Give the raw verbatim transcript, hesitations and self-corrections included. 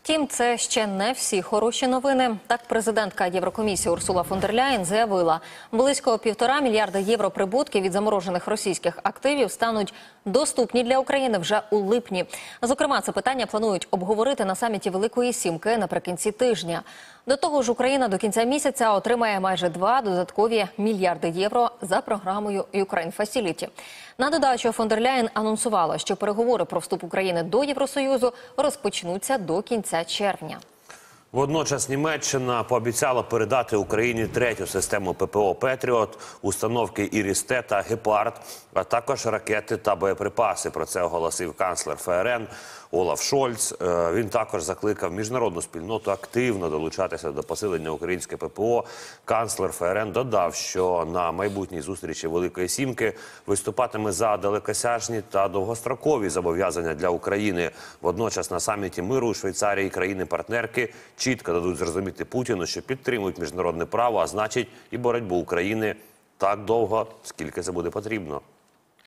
Втім, це ще не всі хороші новини. Так, президентка Єврокомісії Урсула фон дер Ляєн заявила, близько півтора мільярда євро прибутків від заморожених російських активів стануть доступні для України вже у липні. Зокрема, це питання планують обговорити на саміті Великої Сімки наприкінці тижня. До того ж, Україна до кінця місяця отримає майже два додаткові мільярди євро за програмою Ukraine Facility. На додачу, фон дер Ляєн анонсувала, що переговори про вступ України до Євросоюзу розпочнуться до кінця червня. Водночас Німеччина пообіцяла передати Україні третю систему ППО «Петріот», установки «Іріс-Т» та «Гепард», а також ракети та боєприпаси. Про це оголосив канцлер ФРН Олаф Шольц. Він також закликав міжнародну спільноту активно долучатися до посилення української ППО. Канцлер ФРН додав, що на майбутній зустрічі Великої Сімки виступатиме за далекосяжні та довгострокові зобов'язання для України. Водночас на саміті миру у Швейцарії країни-партнерки чітко дадуть зрозуміти Путіну, що підтримують міжнародне право, а значить і боротьбу України так довго, скільки це буде потрібно.